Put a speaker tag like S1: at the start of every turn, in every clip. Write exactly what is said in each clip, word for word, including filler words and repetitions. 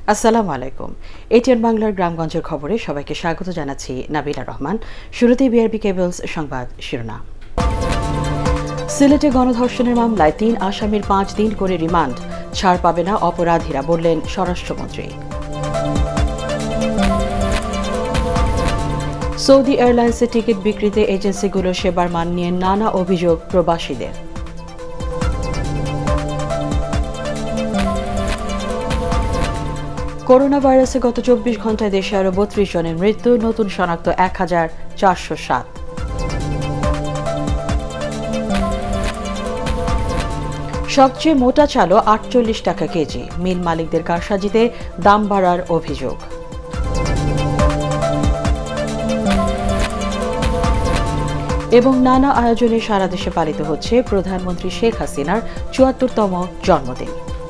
S1: আসসালামু আলাইকুম। এটিএন বাংলার গ্রামগঞ্জের খবরে সবাইকে স্বাগত জানাচ্ছি নাবিলা রহমান। শুরুতেই বিআরবি কেবলস সংবাদ শিরোনাম। সিলেটে গণধর্ষণের মামলায় তিন আসামির পাঁচ দিন করে রিমান্ড, ছাড় পাবে না অপরাধীরা, বললেন স্বরাষ্ট্রমন্ত্রী। সৌদি এয়ারলাইন্সের টিকিট বিক্রিতে এজেন্সিগুলোর সেবার মান নিয়ে নানা অভিযোগ প্রবাসীদের। করোনা ভাইরাসে গত চব্বিশ ঘন্টায় দেশে আরও বত্রিশ জনের মৃত্যু, নতুন শনাক্ত এক হাজার চারশো সাত। সবচেয়ে মোটা চালও আটচল্লিশ টাকা কেজি, মিল মালিকদের কারসাজিতে দাম বাড়ার অভিযোগ। এবং নানা আয়োজনে সারা দেশে পালিত হচ্ছে প্রধানমন্ত্রী শেখ হাসিনার চুয়াত্তরতম জন্মদিন।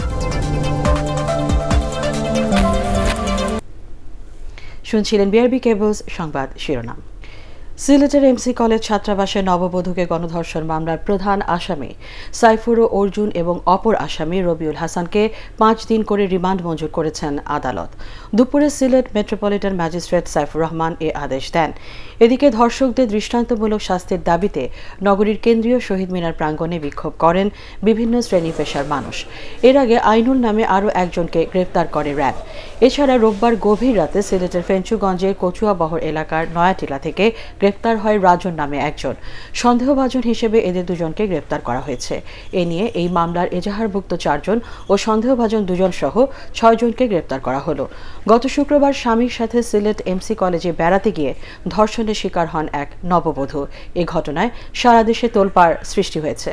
S1: শুনছিলেন বিআরবি কেবলস সংবাদ শিরোনাম। সিলেটের এমসি কলেজ ছাত্রাবাসে নববধূকে গণধর্ষণ মামলার প্রধান আসামি সাইফুর ও অর্জুন এবং অপর আসামি রবিউল হাসানকে পাঁচ দিন করে রিমান্ড মঞ্জুর করেছেন আদালত। দুপুরে সিলেট মেট্রোপলিটন ম্যাজিস্ট্রেট সাইফুর রহমান এ আদেশ দেন। এদিকে ধর্ষকদের দৃষ্টান্তমূলক শাস্তির দাবিতে নগরীর কেন্দ্রীয় শহীদ মিনার প্রাঙ্গণে বিক্ষোভ করেন বিভিন্ন শ্রেণী পেশার মানুষ। এর আগে আইনুল নামে আরও একজনকে গ্রেফতার করে র্যাব। এছাড়া রোববার গভীর রাতে সিলেটের ফেঞ্চুগঞ্জের কচুয়াবহর এলাকার নয়াটিলা থেকে গ্রেফতার হয় রাজন নামে একজন। সন্দেহভাজন হিসেবে এদের দুজনকে গ্রেফতার করা হয়েছে। এ নিয়ে এই মামলার এজাহারভুক্ত চারজন ও সন্দেহভাজন দুজন সহ ছয়জনকে গ্রেফতার করা হলো। গত শুক্রবার স্বামীর সাথে সিলেট এমসি কলেজে বেড়াতে গিয়ে ধর্ষণের শিকার হন এক নববধূ। এ ঘটনায় সারা দেশে তোলপাড় সৃষ্টি হয়েছে।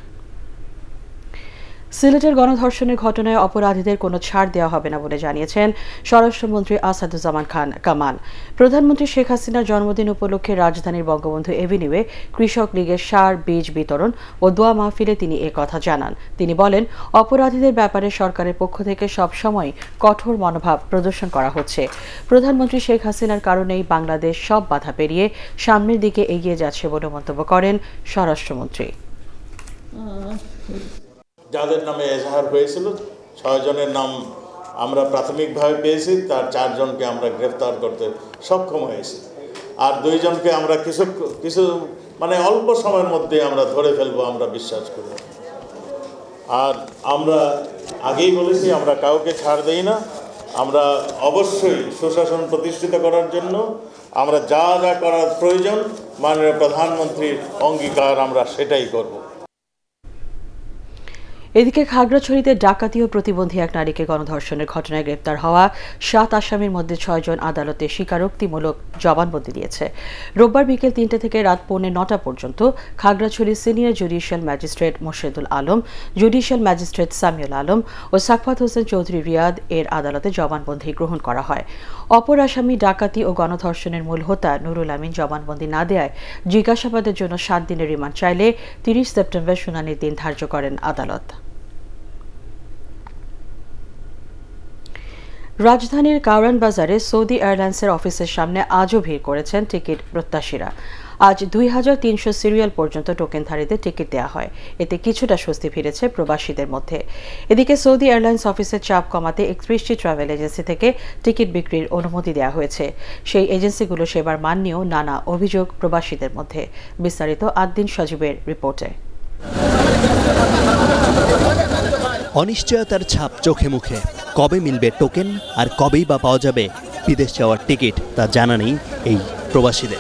S1: সিলেটের গণধর্ষণের ঘটনায় অপরাধীদের কোনো ছাড় দেওয়া হবে না বলে জানিয়েছেন স্বরাষ্ট্রমন্ত্রী আসাদুজ্জামান খান কামাল। প্রধানমন্ত্রী শেখ হাসিনার জন্মদিন উপলক্ষে রাজধানীর বঙ্গবন্ধু এভিনিউয়ে কৃষক লীগের সার বীজ বিতরণ ও দোয়া মাহফিলে তিনি এ কথা জানান। তিনি বলেন, অপরাধীদের ব্যাপারে সরকারের পক্ষ থেকে সবসময় কঠোর মনোভাব প্রদর্শন করা হচ্ছে। প্রধানমন্ত্রী শেখ হাসিনার কারণেই বাংলাদেশ সব বাধা পেরিয়ে সামনের দিকে এগিয়ে যাচ্ছে বলে মন্তব্য করেন স্বরাষ্ট্রমন্ত্রী।
S2: যাদের নামে এজাহার হয়েছিল ছয় জনের নাম আমরা প্রাথমিকভাবে পেয়েছি, তার চারজনকে আমরা গ্রেফতার করতে সক্ষম হয়েছি। আর দুইজনকে আমরা কিছু কিছু মানে অল্প সময়ের মধ্যে আমরা ধরে ফেলবো আমরা বিশ্বাস করি। আর আমরা আগেই বলেছি আমরা কাউকে ছাড় দেই না। আমরা অবশ্যই সুশাসন প্রতিষ্ঠিত করার জন্য আমরা যা যা করার প্রয়োজন মাননীয় প্রধানমন্ত্রীর অঙ্গীকার আমরা সেটাই করব।
S1: এদিকে খাগড়াছড়িতে ডাকাতি ও প্রতিবন্ধী এক নারীকে গণধর্ষণের ঘটনায় গ্রেপ্তার হওয়া সাত আসামির মধ্যে ছয়জন আদালতে স্বীকারোক্তিমূলক জবানবন্দি দিয়েছে। রোববার বিকেল তিনটে থেকে রাত পৌনে নটা পর্যন্ত Khagrachhari senior judicial magistrate Morshedul Alam, judicial magistrate Samiul Alam ও সাকফাত হোসেন চৌধুরী রিয়াদ এর আদালতে জবানবন্দি গ্রহণ করা হয়। অপর আসামি ডাকাতি ও গণধর্ষণের মূল হোতা নুরুল আমিন জবানবন্দি না দেওয়ায় জিজ্ঞাসাবাদের জন্য সাত দিনের রিমান্ড চাইলে তিরিশ সেপ্টেম্বর শুনানির দিন ধার্য করেন আদালত। রাজধানীর কাউরান বাজারে সৌদি এয়ারলাইন্সের অফিসের সামনে আজও ভিড় করেছেন টিকিট প্রত্যাশীরা। আজ দুই হাজার তিনশো সিরিয়াল পর্যন্ত টোকেনধারীদের টিকিট দেওয়া হয়। এতে কিছুটা স্বস্তি ফিরেছে প্রবাসীদের মধ্যে। এদিকে সৌদি এয়ারলাইন্স অফিসের চাপ কমাতে একত্রিশটি ট্রাভেল এজেন্সি থেকে টিকিট বিক্রির অনুমতি দেওয়া হয়েছে। সেই এজেন্সিগুলো সেবার মান নিয়েও নানা অভিযোগ প্রবাসীদের মধ্যে। বিস্তারিত আদ্দিন সজীবের রিপোর্টে।
S3: অনিশ্চয়তার ছাপ চোখে মুখে। কবে মিলবে টোকেন আর কবেই বা পাওয়া যাবে বিদেশ যাওয়ার টিকিট তা জানা নেই এই প্রবাসীদের।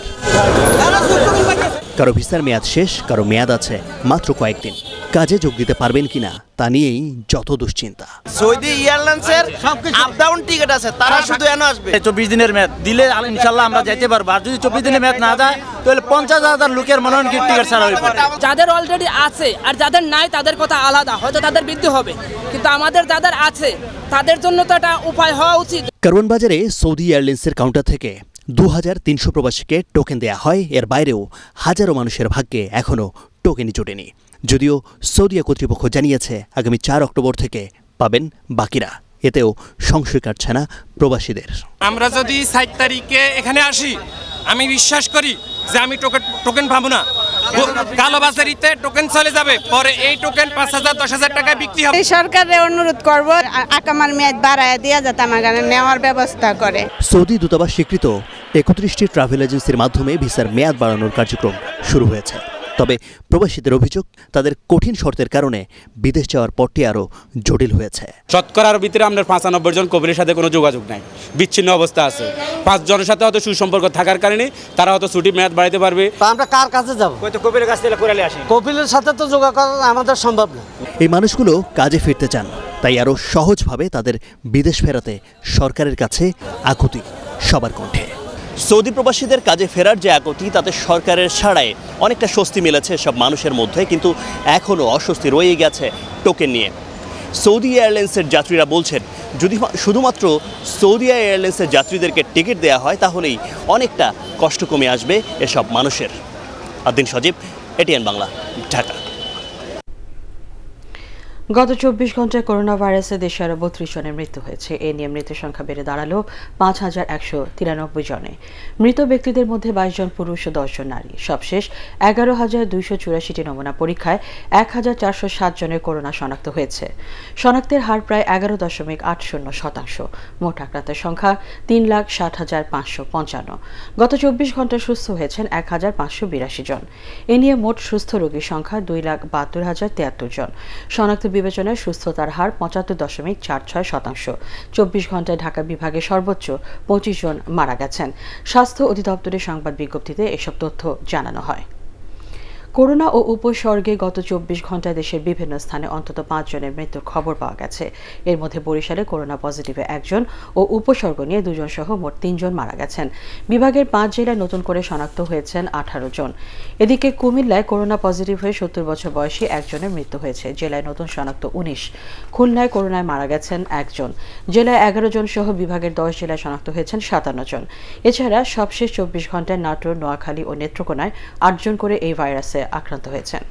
S3: কারো ভিসার মেয়াদ শেষ, কারো মেয়াদ আছে মাত্র কয়েকদিন। কাজে যোগ দিতে পারবেন কিনা তা নিয়েই যত দুশ্চিন্তা।
S4: সৌদি এয়ারলাইন্সের আপ ডাউন টিকিট আছে, তারা শুধু এনে আসবে। চব্বিশ দিনের মেয়াদ দিলে ইনশাল্লাহ আমরা যেতে পারবো। আর যদি চব্বিশ দিনের মেয়াদ না যায় তাহলে পঞ্চাশ হাজার লোকের মনোনয়ন টিকিট ছাড়া হইবে।
S5: যাদের অলরেডি আছে আর যাদের নাই তাদের কথা আলাদা, হয়তো তাদের বৃদ্ধি হবে, কিন্তু আমাদের যাদের আছে তাদের জন্য তো একটা উপায় হওয়া উচিত।
S3: কারওয়ান বাজারে সৌদি এয়ারলাইন্সের কাউন্টার থেকে দু হাজার তিনশো প্রবাসীকে টোকেন দেয়া হয়। এর বাইরেও হাজারো মানুষের ভাগ্যে এখনও টোকেনই জোটেনি। যদিও সৌদি কর্তৃপক্ষ জানিয়েছে আগামী চার অক্টোবর থেকে পাবেন বাকিরা। এতেও সংশয় কাটছে না প্রবাসীদের।
S6: আমরা যদি সাত তারিখে এখানে আসি, আমি বিশ্বাস করি যে আমি টোকেন টোকেন পাবো না। কালোবাজারিতে টোকেন চলে যাবে, পরে এই টোকেন পাঁচ হাজার দশ হাজার টাকায় বিক্রি হবে।
S7: সরকারের অনুরোধ করব আকামার মেয়াদ বাড়ায় দিয়ে যাতে আমাদের নেওয়ার ব্যবস্থা করে।
S3: সৌদি দূতাবাস স্বীকৃত একত্রিশটি ট্রাভেল এজেন্সির মাধ্যমে ভিসার মেয়াদ বাড়ানোর কার্যক্রম শুরু হয়েছে। তবে প্রবাসীদের অভিযোগ, তাদের কঠিন শর্তের কারণে বিদেশ যাওয়ার পথটি আরও জটিল হয়েছে।
S6: শতকরার ভিতরে আমাদের পঁচানব্বই জন কবিরের সাথে কোনো যোগাযোগ নাই, বিচ্ছিন্ন অবস্থা আছে। পাঁচ জনের সাথে হয়তো সুসম্পর্ক থাকার কারণে তারা হয়তো ছুটি মেয়াদ বাড়াতে পারবে।
S8: আমরা কার কাছে যাব?
S6: কবিরের কাছ থেকে করে আসি,
S8: কপিলের সাথে তো যোগাযোগ করা আমাদের সম্ভব না।
S3: এই মানুষগুলো কাজে ফিরতে চান, তাই আরও সহজভাবে তাদের বিদেশ ফেরাতে সরকারের কাছে আকুতি সবার কণ্ঠে। সৌদি প্রবাসীদের কাজে ফেরার যে আকুতি, তাতে সরকারের ছাড়াই অনেকটা স্বস্তি মিলেছে সব মানুষের মধ্যে, কিন্তু এখনও অস্বস্তি রয়ে গেছে টোকেন নিয়ে। সৌদি এয়ারলাইন্সের যাত্রীরা বলছেন, যদি শুধুমাত্র সৌদি এয়ারলাইন্সের যাত্রীদেরকে টিকিট দেওয়া হয় তাহলেই অনেকটা কষ্ট কমে আসবে এসব মানুষের। আদিন সজীব, এটিএন বাংলা, ঢাকা।
S1: গত চব্বিশ ঘন্টায় করোনা ভাইরাসে দেশে আরও বত্রিশ জনের মৃত্যু হয়েছে। এ নিয়ে মৃতের সংখ্যা বেড়ে দাঁড়ালো পাঁচ হাজার একশো তিরানব্বই জনে। মৃত ব্যক্তিদের মধ্যে বাইশ জন পুরুষ ও দশ জন নারী। সবশেষ এগারো হাজার দুইশো চুরাশিটি নমুনা পরীক্ষায় এক হাজার চারশো সাত জনের করোনা শনাক্ত হয়েছে। শনাক্তের হার প্রায় এগারো দশমিক আট শূন্য শতাংশ। মোট আক্রান্তের সংখ্যা তিন লাখ ষাট হাজার পাঁচশো পঞ্চান্ন। গত চব্বিশ ঘন্টায় সুস্থ হয়েছেন এক হাজার পাঁচশো বিরাশি জন। এ নিয়ে মোট সুস্থ রোগীর সংখ্যা দুই লাখ বাহাত্তর হাজার তিয়াত্তর জন। শনাক্ত বিবেচনায় সুস্থতার হার পঁচাত্তর দশমিক চার ছয় শতাংশ। চব্বিশ ঘন্টায় ঢাকা বিভাগে সর্বোচ্চ পঁচিশ জন মারা গেছেন। স্বাস্থ্য অধিদপ্তরের সংবাদ বিজ্ঞপ্তিতে এসব তথ্য জানানো হয়। করোনা ও উপসর্গে গত চব্বিশ ঘন্টায় দেশের বিভিন্ন স্থানে অন্তত পাঁচ জনের মৃত্যুর খবর পাওয়া গেছে। এর মধ্যে বরিশালে করোনা পজিটিভে একজন ও উপসর্গ নিয়ে দুজন সহ মোট তিনজন মারা গেছেন। বিভাগের পাঁচ জেলায় নতুন করে শনাক্ত হয়েছেন আঠারো জন। এদিকে কুমিল্লায় করোনা পজিটিভ হয়ে সত্তর বছর বয়সী একজনের মৃত্যু হয়েছে। জেলায় নতুন শনাক্ত উনিশ। খুলনায় করোনায় মারা গেছেন একজন। জেলায় এগারো জন সহ বিভাগের দশ জেলায় শনাক্ত হয়েছেন সাতান্ন জন। এছাড়া সবশেষ চব্বিশ ঘন্টায় নাটোর, নোয়াখালী ও নেত্রকোনায় আটজন করে এই ভাইরাসে আক্রান্ত হয়েছেন।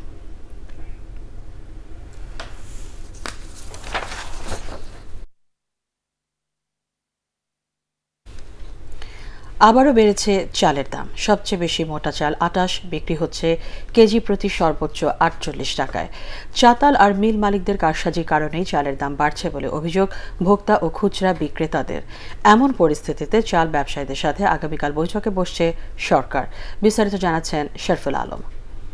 S1: আবারও বেড়েছে চালের দাম। সবচেয়ে বেশি মোটা চাল আটাশ বিক্রি হচ্ছে কেজি প্রতি সর্বোচ্চ আটচল্লিশ টাকায়। চাতাল আর মিল মালিকদের কারসাজির কারণেই চালের দাম বাড়ছে বলে অভিযোগ ভোক্তা ও খুচরা বিক্রেতাদের। এমন পরিস্থিতিতে চাল ব্যবসায়ীদের সাথে আগামীকাল বৈঠকে বসছে সরকার। বিস্তারিত জানাচ্ছেন শরফুল আলম।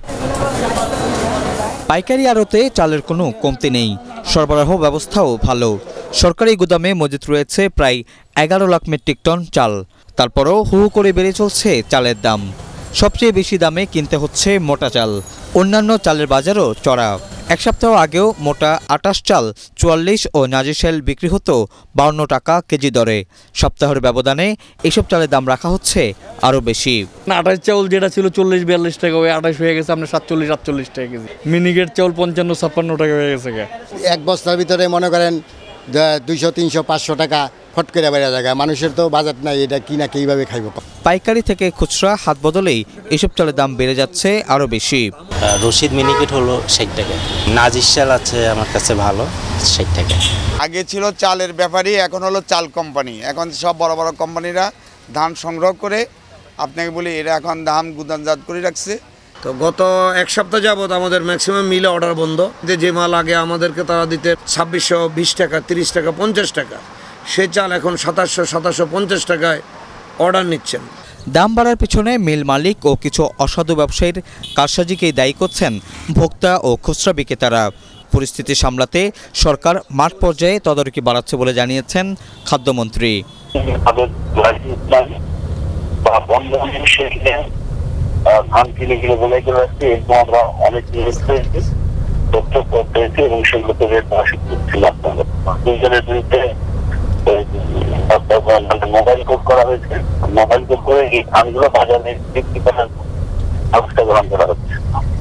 S9: পাইকারি আড়তে চালের কোনো কমতি নেই, সরবরাহ ব্যবস্থাও ভালো। সরকারি গুদামে মজুত রয়েছে প্রায় এগারো লাখ মেট্রিক টন চাল। তারপরও হু হু করে বেড়ে চলছে চালের দাম। সবচেয়ে বেশি দামে কিনতে হচ্ছে মোটা চাল। অন্যান্য চালের বাজারও চড়া। এক সপ্তাহ আগেও মোটা আটাশ চাল চুয়াল্লিশ ও নাজিরশাইল বিক্রি হতো বাউন্ন টাকা কেজি দরে। সপ্তাহের ব্যবধানে এসব চালের দাম রাখা হচ্ছে আরও বেশি।
S10: আঠাশ চাউল যেটা ছিল চল্লিশ বিয়াল্লিশ টাকা, ওই আঠাশ হয়ে গেছে আপনার সাতচল্লিশ আটচল্লিশ টাকা কেজি। মিনিকেট চাউল পঞ্চান্ন ছাপ্পান্ন টাকা হয়ে গেছে।
S11: এক বস্তার ভিতরে মনে করেন দুইশো তিনশো পাঁচশো টাকা ফট করে বেড়ে যায়। মানুষের তো বাজার নাই, এটা কিনা কিভাবে খাইব।
S9: পাইকারি থেকে খুচরা হাত বদলেই এসব চালের দাম বেড়ে যাচ্ছে আরও বেশি।
S12: রশিদ মিনিকেট হলো ষাট টাকা, নাজির চাল আছে আমার কাছে ভালো ষাট টাকা।
S13: আগে ছিল চালের ব্যাপারী, এখন হলো চাল কোম্পানি। এখন সব বড় বড় কোম্পানিরা ধান সংগ্রহ করে আপনাকে বলি এরা এখন ধান গুদামজাত করে রাখছে।
S14: তো গত এক সপ্তাহ যাবত আমাদের ম্যাক্সিমাম মিলে অর্ডার বন্ধ। যে মাল আগে আমাদেরকে তারা দিতে ছাব্বিশশো বিশ টাকা, তিরিশ টাকা, পঞ্চাশ টাকা, সে চাল এখন সাতাশশো সাতাশশো পঞ্চাশ টাকায় অর্ডার নিচ্ছেন।
S9: দাম বাড়ার পিছনে মিল মালিক ও কিছু অসাধু ব্যবসায়ীর কারসাজিকেই দায়ী করছেন ভোক্তা ও খুচরা বিক্রেতারা। পরিস্থিতি সামলাতে সরকার মাঠ পর্যায়ে তদারকি বাড়াচ্ছে বলে জানিয়েছেন খাদ্যমন্ত্রী।
S15: ধান কিনে কিনে বলে গেলে এরকম আমরা অনেক তথ্য পেয়েছি এবং সেগুলোতে রেট ছিলাম। দুইজনের বিরুদ্ধে মোবাইল কোড করা হয়েছে। মোবাইল কোড করে এই ধানগুলো বাজারে বিক্রি করার ব্যবস্থা গ্রহণ করা হচ্ছে।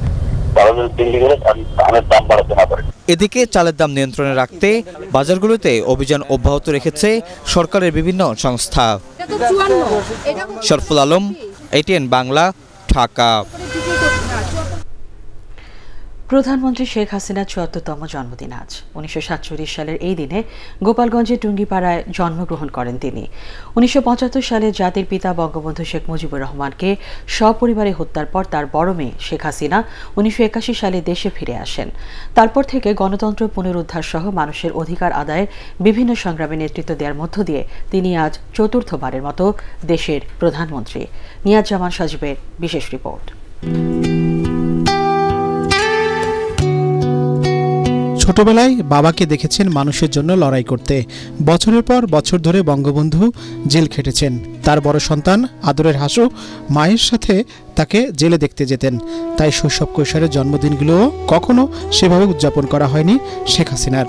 S15: ধানের দাম বাড়াতে না পারে।
S9: এদিকে চালের দাম নিয়ন্ত্রণে রাখতে বাজারগুলোতে অভিযান অব্যাহত রেখেছে সরকারের বিভিন্ন সংস্থা। শরফুল আলম, এটিএন বাংলা, ঢাকা।
S1: প্রধানমন্ত্রী শেখ হাসিনার চুয়াত্তরতম জন্মদিন আজ। উনিশশো সাতচল্লিশ সালের এই দিনে গোপালগঞ্জের টুঙ্গিপাড়ায় জন্মগ্রহণ করেন তিনি। উনিশশো পঁচাত্তর সালে জাতির পিতা বঙ্গবন্ধু শেখ মুজিবুর রহমানকে সপরিবারে হত্যার পর তার বড় মেয়ে শেখ হাসিনা উনিশশো একাশি সালে দেশে ফিরে আসেন। তারপর থেকে গণতন্ত্র পুনরুদ্ধার সহ মানুষের অধিকার আদায়ের বিভিন্ন সংগ্রামে নেতৃত্ব দেওয়ার মধ্য দিয়ে তিনি আজ চতুর্থবারের মতো দেশের প্রধানমন্ত্রী। নিয়াজ জামান সাজিবের বিশেষ রিপোর্ট।
S16: ছোটবেলায় বাবাকে দেখেছেন মানুষের জন্য লড়াই করতে। বছরের পর বছর ধরে বঙ্গবন্ধু জেল খেটেছেন। তার বড় সন্তান আদরের হাসু মায়ের সাথে তাকে জেলে দেখতে যেতেন। তাই শৈশব কৈশোরের জন্মদিনগুলোও কখনো সেভাবে উদযাপন করা হয়নি শেখ হাসিনার।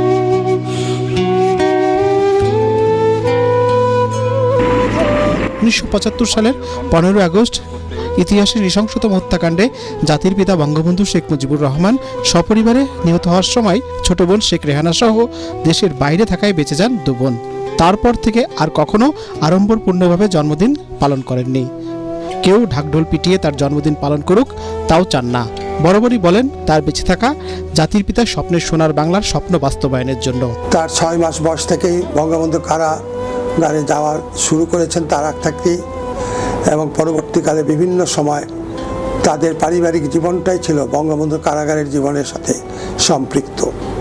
S16: উনিশশো পঁচাত্তর সালের পনেরোই আগস্ট ইতিহাসের নৃশংসতম হত্যাকাণ্ডে জাতির পিতা বঙ্গবন্ধু শেখ মুজিবুর রহমান সপরিবারে নিহত হওয়ার সময় ছোট বোন শেখ রেহানা সহ দেশের বাইরে থাকায় বেঁচে যান দু বোন। তারপর থেকে আর কখনো আড়ম্বরপূর্ণভাবে জন্মদিন পালন করেননি। কেউ ঢাকঢোল পিটিয়ে তার জন্মদিন পালন করুক তাও চান না। বরাবরই বলেন তার বেঁচে থাকা জাতির পিতার স্বপ্নের সোনার বাংলার স্বপ্ন বাস্তবায়নের জন্য।
S17: তার ছয় মাস বয়স থেকেই বঙ্গবন্ধু কারাগারে যাওয়া শুরু করেছেন তার আগ থেকেই, এবং পরবর্তীকালে বিভিন্ন সময় তাদের পারিবারিক জীবনটাই ছিল বঙ্গবন্ধু কারাগারের জীবনের সাথে সম্পৃক্ত।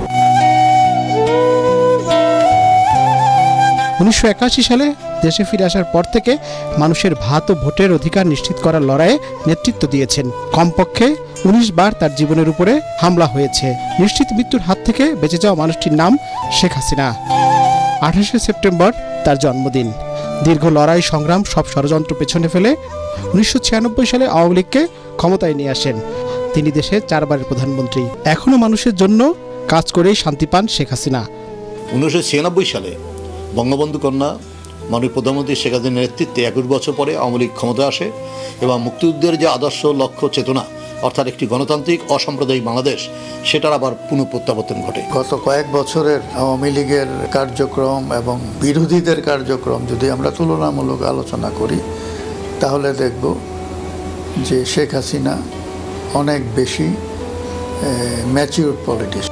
S16: উনিশশো একাশি সালে দেশে ফিরে আসার পর থেকে মানুষের ভাত ও ভোটের অধিকার নিশ্চিত করার লড়াইয়ে নেতৃত্ব দিয়েছেন। কমপক্ষে উনিশ বার তার জীবনের উপরে হামলা হয়েছে। নিশ্চিত মৃত্যুর হাত থেকে বেঁচে যাওয়া মানুষটির নাম শেখ হাসিনা। আঠাশে সেপ্টেম্বর তার জন্মদিন। দীর্ঘ লড়াই সংগ্রাম সব ষড়যন্ত্র পেছনে ফেলে উনিশশো ছিয়ানব্বই সালে আওয়ামী লীগকে ক্ষমতায় নিয়ে আসেন। তিনি দেশের চারবারের প্রধানমন্ত্রী। এখনো মানুষের জন্য কাজ করেই শান্তি পান শেখ হাসিনা।
S18: উনিশশো ছিয়ানব্বই সালে বঙ্গবন্ধু কন্যা মাননীয় প্রধানমন্ত্রী শেখ হাসিনার নেতৃত্বে একুশ বছর পরে আওয়ামী লীগ ক্ষমতায় আসে এবং মুক্তিযুদ্ধের যে আদর্শ লক্ষ্য চেতনা অর্থাৎ একটি গণতান্ত্রিক অসাম্প্রদায়িক বাংলাদেশ সেটার আবার পুনঃপ্রত্যাবর্তন ঘটে।
S19: গত কয়েক বছরের আওয়ামী লীগের কার্যক্রম এবং বিরোধীদের কার্যক্রম যদি আমরা তুলনামূলক আলোচনা করি তাহলে দেখব যে শেখ হাসিনা অনেক বেশি ম্যাচিউরড পলিটিশিয়ান।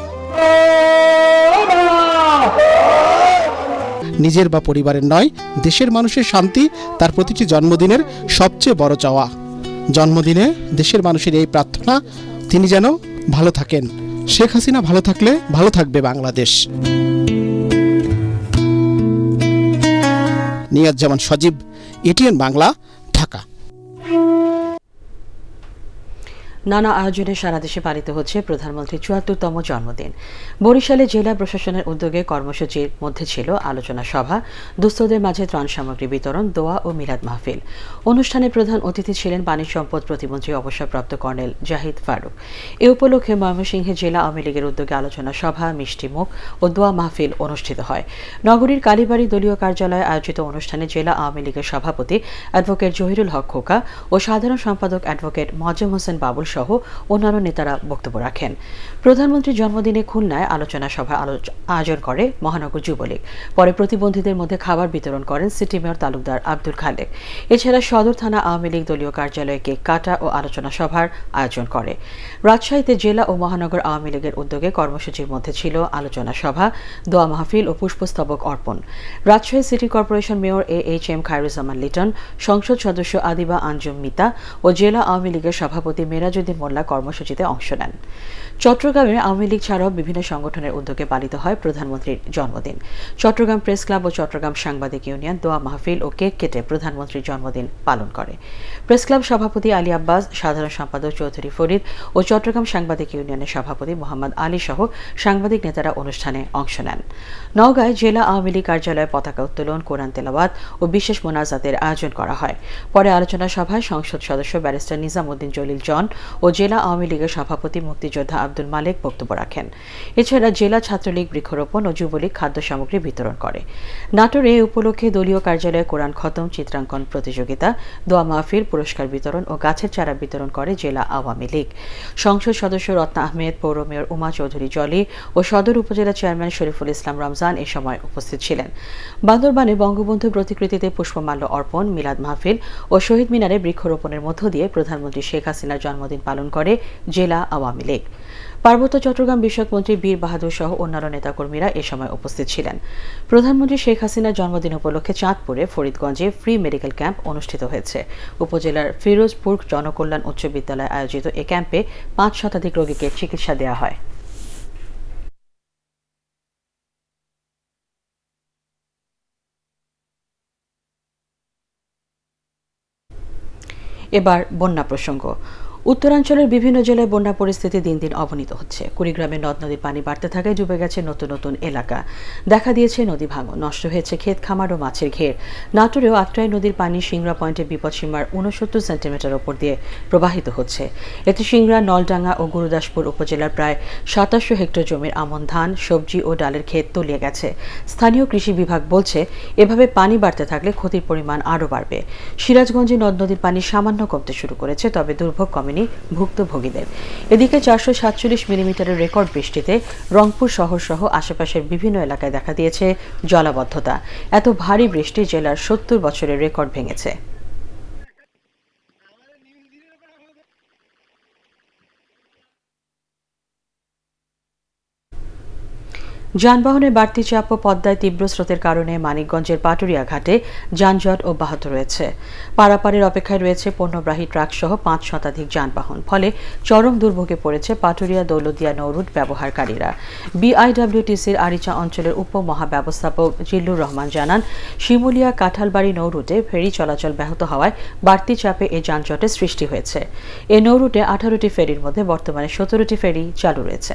S16: নিজের বা পরিবারের নয়, দেশের মানুষের শান্তি তার প্রতিটি জন্মদিনের সবচেয়ে বড় চাওয়া। জন্মদিনে দেশের মানুষের এই প্রার্থনা তিনি যেন ভালো থাকেন। শেখ হাসিনা ভালো থাকলে ভালো থাকবে বাংলাদেশ। নিয়াজ জামান সজীব, এটিএন বাংলা, ঢাকা।
S1: নানা আয়োজনে সারা দেশে পালিত হচ্ছে প্রধানমন্ত্রীর চুয়াত্তরতম জন্মদিন। বরিশালে জেলা প্রশাসনের উদ্যোগে কর্মসূচির মধ্যে ছিল আলোচনা সভা, দুস্থদের মাঝে ত্রাণ সামগ্রী বিতরণ, দোয়া ও মিলাদ মাহফিল। অনুষ্ঠানে প্রধান অতিথি ছিলেন পানি সম্পদ প্রতিমন্ত্রী অবসরপ্রাপ্ত কর্নেল জাহিদ ফারুক। এ উপলক্ষে ময়মনসিংহে জেলা আওয়ামী লীগের উদ্যোগে আলোচনা সভা, মিষ্টিমুখ ও দোয়া মাহফিল অনুষ্ঠিত হয়। নগরীর কালীবাড়ি দলীয় কার্যালয়ে আয়োজিত অনুষ্ঠানে জেলা আওয়ামী লীগের সভাপতি অ্যাডভোকেট জহিরুল হক খোকা ও সাধারণ সম্পাদক অ্যাডভোকেট মজম হোসেন বাবুল সহ অন্যান্য নেতারা বক্তব্য রাখেন। প্রধানমন্ত্রীর জন্মদিনে খুলনায় আলোচনা সভা আয়োজন করে মহানগর যুবলীগ। পরে প্রতিবন্ধীদের মধ্যে খাবার বিতরণ করেন সিটি মেয়র তালুকদার আব্দুল খালেক। এছাড়া সদর থানা আওয়ামী লীগ দলীয় কার্যালয়ে কেক কাটা ও আলোচনা সভার আয়োজন করে। রাজশাহীতে জেলা ও মহানগর আওয়ামী লীগের উদ্যোগে কর্মসূচির মধ্যে ছিল আলোচনা সভা, দোয়া মাহফিল ও পুষ্পস্তবক অর্পণ। Rajshahi city corporation mayor A H M Khairuzzaman Liton, সংসদ সদস্য আদিবা আঞ্জুম মিতা ও জেলা আওয়ামী লীগের সভাপতি মেরাজউদ্দিন মোল্লা কর্মসূচিতে অংশ নেন। চট্টগ্রামে আওয়ামী লীগ ছাড়াও বিভিন্ন সংগঠনের উদ্যোগে পালিত হয় প্রধানমন্ত্রীর জন্মদিন। চট্টগ্রাম প্রেস ক্লাব ও চট্টগ্রাম সাংবাদিক ইউনিয়ন দোয়া মাহফিল ও কেক কেটে প্রধানমন্ত্রীর জন্মদিন পালন করে। প্রেস ক্লাব সভাপতি আলী আব্বাস, সাধারণ সম্পাদক চৌধুরী ফরিদ ও চট্টগ্রাম সাংবাদিক ইউনিয়নের সভাপতি মোহাম্মদ আলী সহ সাংবাদিক নেতারা অনুষ্ঠানে অংশ নেন। নওগাঁয় জেলা আওয়ামী লীগ কার্যালয়ে পতাকা উত্তোলন, কোরআন তেলাওয়াত ও বিশেষ মোনাজাতের আয়োজন করা হয়। পরে আলোচনা সভায় সংসদ সদস্য ব্যারিস্টার নিজামউদ্দিন জলিল জন ও জেলা আওয়ামী লীগের সভাপতি মুক্তিযোদ্ধা আব্দুল মালেক বক্তব্য রাখেন। এছাড়া জেলা ছাত্রলীগ বৃক্ষরোপণ ও যুবলীগ খাদ্য সামগ্রী বিতরণ করে। নাটোরে এ উপলক্ষে দলীয় কার্যালয়ে কোরআন খতম, চিত্রাঙ্কন প্রতিযোগিতা, দোয়া মাহফিল, পুরস্কার বিতরণ ও গাছের চারা বিতরণ করে জেলা আওয়ামী লীগ। সংসদ সদস্য রত্না আহমেদ, পৌর মেয়র উমা চৌধুরী জলি ও সদর উপজেলা চেয়ারম্যান শরীফুল ইসলাম রমজান এ সময় উপস্থিত ছিলেন। বান্দরবানে বঙ্গবন্ধু প্রতিকৃতিতে পুষ্পমাল্য অর্পণ, মিলাদ মাহফিল ও শহীদ মিনারে বৃক্ষরোপণের মধ্য দিয়ে প্রধানমন্ত্রী শেখ হাসিনার জন্মদিন পালন করে জেলা আওয়ামী লীগ। পার্বত্য চট্টগ্রাম বিষয়ক মন্ত্রী বীর বাহাদুর সহ অন্যান্য নেতাকর্মীরা এ সময় উপস্থিত ছিলেন। প্রধানমন্ত্রী শেখ হাসিনার জন্মদিন উপলক্ষে চাঁদপুরে ফরিদগঞ্জে ফ্রি মেডিকেল ক্যাম্প অনুষ্ঠিত হয়েছে। উপজেলার ফিরোজপুর জনকল্যাণ উচ্চ বিদ্যালয়ে আয়োজিত এ ক্যাম্পে পাঁচ শতাধিক রোগীকে চিকিৎসা দেওয়া হয়। এবার বন্যা প্রসঙ্গ। উত্তরাঞ্চলের বিভিন্ন জেলায় বন্যা পরিস্থিতি দিন দিন অবনীত হচ্ছে। কুড়িগ্রামে নদ নদীর পানি বাড়তে থাকায় ডুবে গেছে নতুন নতুন এলাকা, দেখা দিয়েছে নদী ভাঙন, নষ্ট হয়েছে ক্ষেত খামার ও মাছের ঘের। নাটোরেও আত্রাই নদীর পানি সিংড়া পয়েন্টে বিপদসীমার উনসত্তর সেন্টিমিটার ওপর দিয়ে প্রবাহিত হচ্ছে। এতে সিংড়া, নলডাঙ্গা ও গুরুদাসপুর উপজেলার প্রায় সাতাশশো হেক্টর জমির আমন ধান, সবজি ও ডালের ক্ষেত তলিয়ে গেছে। স্থানীয় কৃষি বিভাগ বলছে, এভাবে পানি বাড়তে থাকলে ক্ষতির পরিমাণ আরও বাড়বে। সিরাজগঞ্জে নদ নদীর পানি সামান্য কমতে শুরু করেছে, তবে দুর্ভোগ কমে ভুক্তভোগীদের। এদিকে চারশো সাতচল্লিশ মিলিমিটারের রেকর্ড বৃষ্টিতে রংপুর শহর সহ আশেপাশের বিভিন্ন এলাকায় দেখা দিয়েছে জলাবদ্ধতা। এত ভারী বৃষ্টি জেলার সত্তর বছরের রেকর্ড ভেঙেছে। যানবাহনের বাড়তি চাপ ও পদ্মায় তীব্র স্রোতের কারণে মানিকগঞ্জের পাটুরিয়া ঘাটে যানজট অব্যাহত রয়েছে। পারাপারের অপেক্ষায় রয়েছে পণ্যবাহী ট্রাক সহ পাঁচ শতাধিক যানবাহন। ফলে চরম দুর্ভোগে পড়েছে পাটুরিয়া দৌলতদিয়া নৌরুট ব্যবহারকারীরা। বিআইডব্লিউটিসির আরিচা অঞ্চলের উপমহাব্যবস্থাপক জিল্লুর রহমান জানান, শিমুলিয়া কাঁঠালবাড়ি নৌরুটে ফেরি চলাচল ব্যাহত হওয়ায় বাড়তি চাপে এ যানজটের সৃষ্টি হয়েছে। এ নৌরুটে আঠারোটি ফেরির মধ্যে বর্তমানে সতেরোটি ফেরি চালু রয়েছে।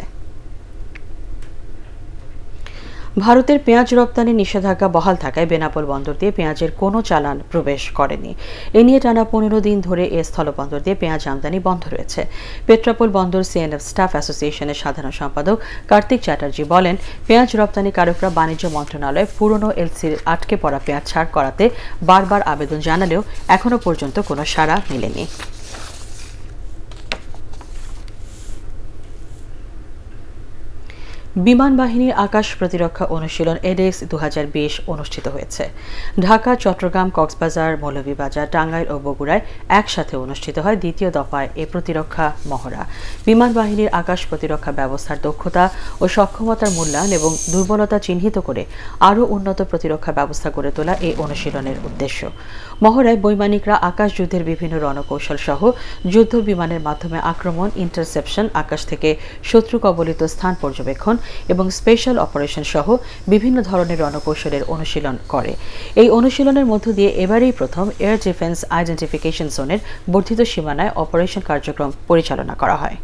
S1: ভারতের পেঁয়াজ রপ্তানি নিষেধাজ্ঞা বহাল থাকায় বেনাপোল বন্দর দিয়ে পেঁয়াজের কোনো চালান প্রবেশ করেনি। এ নিয়ে টানা পনেরো দিন ধরে এ স্থলবন্দর দিয়ে পেঁয়াজ আমদানি বন্ধ রয়েছে। পেট্রাপোল বন্দর সিএনএফ স্টাফ অ্যাসোসিয়েশনের সাধারণ সম্পাদক কার্তিক চ্যাটার্জি বলেন, পেঁয়াজ রপ্তানিকারকরা বাণিজ্য মন্ত্রণালয়ে পুরনো এলসির আটকে পড়া পেঁয়াজ ছাড় করাতে বারবার আবেদন জানালেও এখনো পর্যন্ত কোনো সাড়া মেলেনি। বিমান বাহিনীর আকাশ প্রতিরক্ষা অনুশীলন এডেক্স দু হাজার বিশ অনুষ্ঠিত হয়েছে। ঢাকা, চট্টগ্রাম, কক্সবাজার, মৌলভীবাজার, টাঙ্গাইল ও বগুড়ায় একসাথে অনুষ্ঠিত হয় দ্বিতীয় দফায় এ প্রতিরক্ষা মহড়া। বিমান বাহিনীর আকাশ প্রতিরক্ষা ব্যবস্থার দক্ষতা ও সক্ষমতার মূল্যায়ন এবং দুর্বলতা চিহ্নিত করে আরও উন্নত প্রতিরক্ষা ব্যবস্থা গড়ে তোলা এই অনুশীলনের উদ্দেশ্য। মহড়ায় বৈমানিকরা আকাশ যুদ্ধের বিভিন্ন রণকৌশল সহ যুদ্ধ বিমানের মাধ্যমে আক্রমণ, ইন্টারসেপশন, আকাশ থেকে শত্রু কবলিত স্থান পর্যবেক্ষণ এবং স্পেশাল অপারেশন সহ বিভিন্ন ধরনের রণকৌশলের অনুশীলন করে। এই অনুশীলনের মধ্য দিয়ে এবারেই প্রথম এয়ার ডিফেন্স আইডেন্টিফিকেশন জোনের বর্ধিত সীমানায় অপারেশন কার্যক্রম পরিচালনা করা হয়।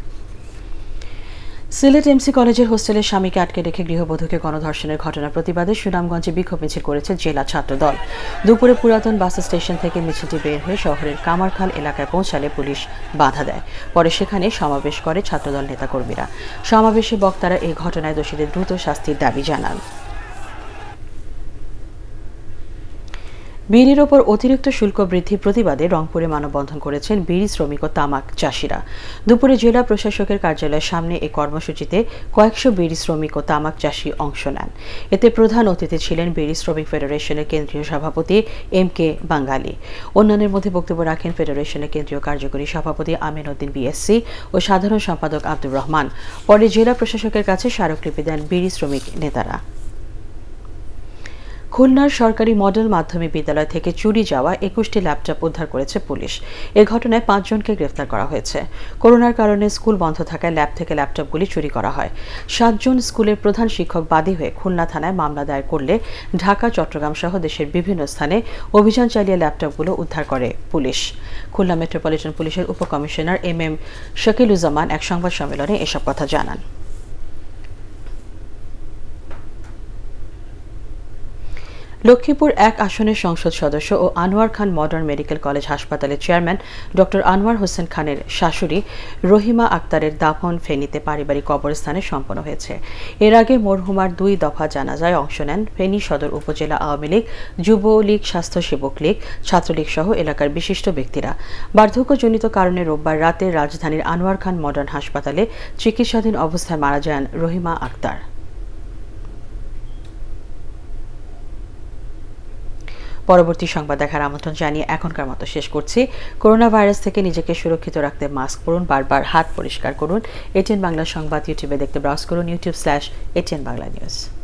S1: সিলেট এমসি কলেজের হোস্টেলে স্বামীকে আটকে রেখে গৃহবধূকে গণধর্ষণের ঘটনার প্রতিবাদে সুনামগঞ্জে বিক্ষোভ মিছিল করেছে জেলা ছাত্রদল। দুপুরে পুরাতন বাস স্টেশন থেকে মিছিলটি বের হয়ে শহরের কামারখাল এলাকায় পৌঁছালে পুলিশ বাধা দেয়। পরে সেখানে সমাবেশ করে ছাত্রদল নেতাকর্মীরা। সমাবেশে বক্তারা এই ঘটনায় দোষীদের দ্রুত শাস্তির দাবি জানান। বিড়ির ওপর অতিরিক্ত শুল্ক বৃদ্ধির প্রতিবাদে রংপুরে মানববন্ধন করেছেন বিড়ি শ্রমিক ও তামাক চাষিরা। দুপুরে জেলা প্রশাসকের কার্যালয়ের সামনে এই কর্মসূচিতে কয়েকশো বিড়ি শ্রমিক ও তামাক চাষি অংশ নেন। এতে প্রধান অতিথি ছিলেন বিড়ি শ্রমিক ফেডারেশনের কেন্দ্রীয় সভাপতি এম কে বাঙ্গালী। অন্যান্যের মধ্যে বক্তব্য রাখেন ফেডারেশনের কেন্দ্রীয় কার্যকরী সভাপতি আমিন উদ্দিন বিএসসি ও সাধারণ সম্পাদক আব্দুর রহমান। পরে জেলা প্রশাসকের কাছে স্মারকলিপি দেন বিড়ি শ্রমিক নেতারা। খুলনার সরকারি মডেল মাধ্যমিক বিদ্যালয় থেকে চুরি যাওয়া একুশটি ল্যাপটপ উদ্ধার করেছে পুলিশ। এ ঘটনায় পাঁচজনকে গ্রেফতার করা হয়েছে। করোনার কারণে স্কুল বন্ধ থাকায় ল্যাব থেকে ল্যাপটপগুলি চুরি করা হয়। সাতজন স্কুলের প্রধান শিক্ষক বাদী হয়ে খুলনা থানায় মামলা দায়ের করলে ঢাকা, চট্টগ্রাম সহ দেশের বিভিন্ন স্থানে অভিযান চালিয়ে ল্যাপটপগুলো উদ্ধার করে পুলিশ। খুলনা মেট্রোপলিটন পুলিশের উপকমিশনার এম এম শাকিলুজ্জামান এক সংবাদ সম্মেলনে এসব কথা জানান। লক্ষ্মীপুর এক আসনের সংসদ সদস্য ও Anwar Khan modern medical college হাসপাতালের চেয়ারম্যান ডক্টর আনোয়ার হোসেন খানের শাশুড়ি রহিমা আক্তারের দাফন ফেনীতে পারিবারিক কবরস্থানে সম্পন্ন হয়েছে। এর আগে মরহুমার দুই দফা জানাজায় অংশ নেন ফেনী সদর উপজেলা আওয়ামী লীগ, যুবলীগ, স্বাস্থ্যসেবক লীগ, ছাত্রলীগ সহ এলাকার বিশিষ্ট ব্যক্তিরা। বার্ধক্যজনিত কারণে রোববার রাতে রাজধানীর আনোয়ার খান মডার্ন হাসপাতালে চিকিৎসাধীন অবস্থায় মারা যান রহিমা আক্তার। পরবর্তী সংবাদ দেখার আমন্ত্রণ জানিয়ে এখনকার মতো শেষ করছি। করোনা ভাইরাস থেকে নিজেকে সুরক্ষিত রাখতে মাস্ক পরুন, বারবার হাত পরিষ্কার করুন। এটিএন বাংলা সংবাদ ইউটিউবে দেখতে ব্রাউজ করুন YouTube slash ATN Bangla news.